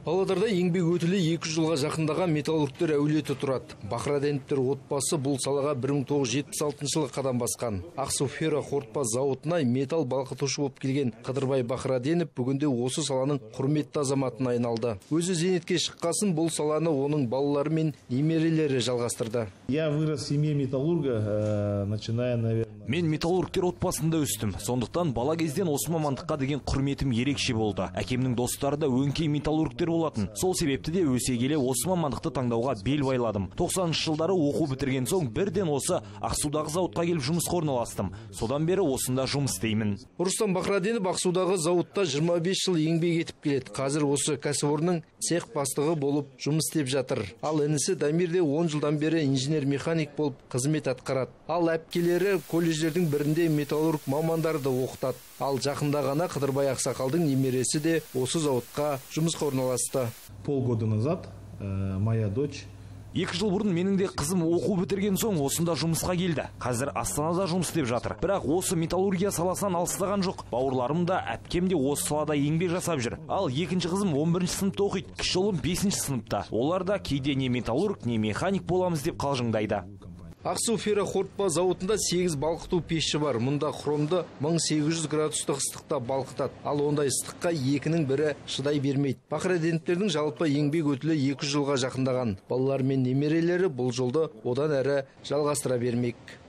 Павлодарда еңбек өтілі 200 жылға жақындаған металлургтер әулеті тұрады. Бахраденовтер отбасы бұл салаға 1976 жылы қадам басқан. Ақсу ферроқорытпа зауытына металл балқытушы болып келген Қыдырбай Бахраденов бүгінде осы саланың құрметті азаматына айналды. Өзі зейнетке шыққасын бұл саланы оның балалары мен немерелері жалғастырды. Я вырос в семье металлурга, начиная, наверное. Мен металлургтер отбасында өстім. Сондықтан бала кезден осы мамандыққа деген құрметім ерекше болды. Әкемнің достары да өңкей металлургтер болатын. Сол себепті де өсе келе осы мамандықты таңдауға бел байладым. 90-шы жылдары оқу бітірген соң бірден осы Ақсудағы зауытқа келіп жұмысқа орналастым. Содан бері осында жұмыс істеймін. Рустам Бахраденов Ақсудағы зауытта 25 жыл еңбек етіп келеді. Қазір осы кәсіпорынның цех бастығы болып жұмыс істеп жатыр. Ал інісі Дамир де 10 жылдан бері инженер-механик болып қызмет атқарады. Ал әпкелері колледждердің бірінде металлург мамандарды оқытады. Ал жақында ғана Қыдырбай ақсақалдың немересі де осы зауытқа жұмысқа орналасты. Полгода назад моя дочь 2 жыл бұрын менің де қызым оқу бітірген соң осында жұмысқа келді. Қазір Астанада жұмыс істеп жатыр. Бірақ осы металлургия саласынан алыстаған жоқ. Бауырларым да, әпкем де осы салада еңбек жасап жүр. Ал екінші қызым 11-ші сыныпта оқиды. Кіші ұлым 5-ші сыныпта. Олар да кейде не металлург, не механик боламыз деп қалжыңдайды. Ақсу ферроқорытпа зауытында 8 балқыту пеші бар. Мұнда хромды 1800 градустық ыстықта балқытады. Ал ондай ыстыққа екінің бірі шыдай бермейді. Бахраденовтердің жалпы еңбек өтілі 200 жылға жақындаған. Балалар мен немерелері бұл жолды одан әрі жалғастыра бермек.